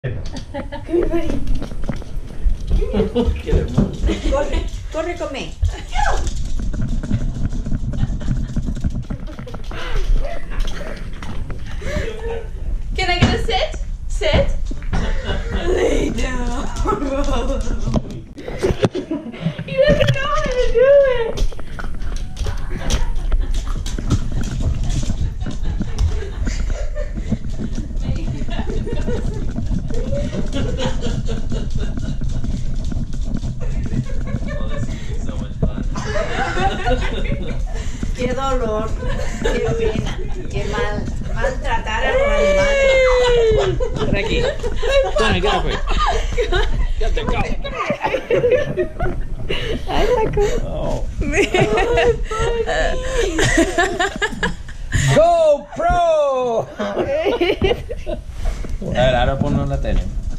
Corre, corre, come. Can I get a sit? Sit. Lay down. He doesn't know how to do it. Qué dolor, qué pena, qué mal, maltratar a los animales. Ven aquí. Tony, quédate pues. Quédate acá. Ay, Paco. Oh. GoPro. A ver, ahora ponlo en la tele.